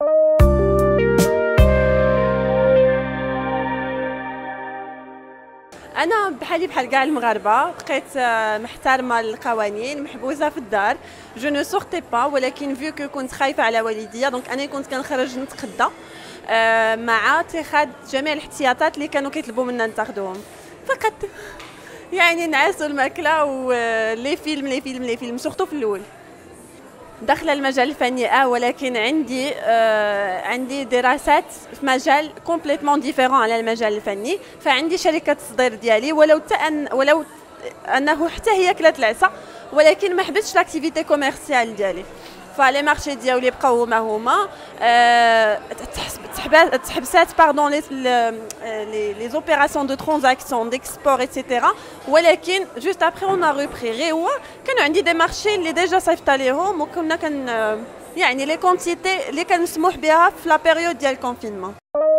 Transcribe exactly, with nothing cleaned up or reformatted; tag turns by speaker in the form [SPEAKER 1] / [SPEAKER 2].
[SPEAKER 1] انا بحالي بحال كاع المغاربه بقيت محترمه القوانين محبوسه في الدار جو نو سورتي با ولكن فيو كو كنت خايفه على والديا دونك انا كنت كنخرج نتقدى مع اتخاذ جميع الاحتياطات اللي كانوا كيطلبوا منا نتاخذوهم فقط يعني نعاسوا الماكله ولي فيلم لي فيلم لي فيلم سورتو في الاول داخله المجال الفني اه ولكن عندي آه عندي دراسات في مجال كومبليتمون ديفيرون على المجال الفني فعندي شركه التصدير ديالي ولو تأن ولو انه حتى هي كلات العصا ولكن ما حبستش لاكتيفيتي كوميرسيال ديالي فلي مارشي ديالي بقاو هما هما آه تحبسات باردون لي لي لي اوبيراسيون دو ترانزاكسيون ديكسبور ايتترا ولكن جوست ابري اون ا ريبري غير هو كانوا عندي دي مارشي اللي ديجا صيفط عليهم وكنا كن يعني لي كونتيتي اللي كان مسموح بها في لا بيريود ديال الكونفينمون.